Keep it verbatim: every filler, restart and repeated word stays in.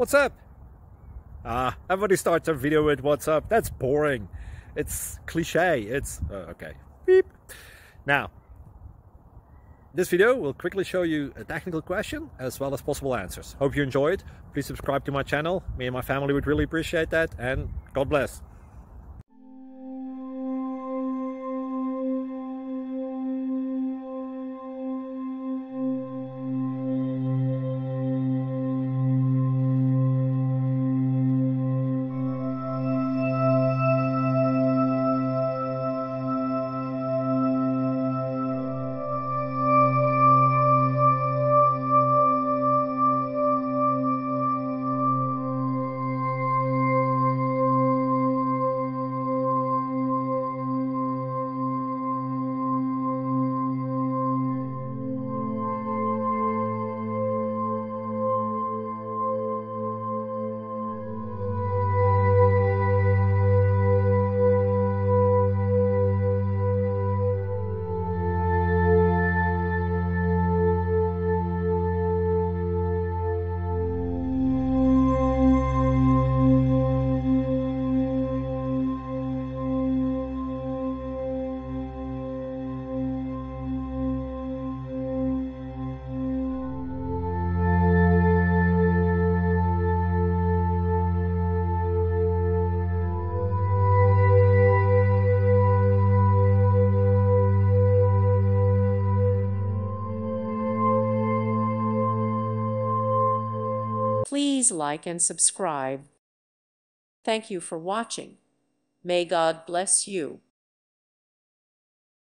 What's up? Ah, everybody starts a video with what's up. That's boring. It's cliche. It's uh, okay. Beep. Now, this video will quickly show you a technical question as well as possible answers. Hope you enjoyed. Please subscribe to my channel. Me and my family would really appreciate that, and God bless. Please like and subscribe. Thank you for watching. May God bless you.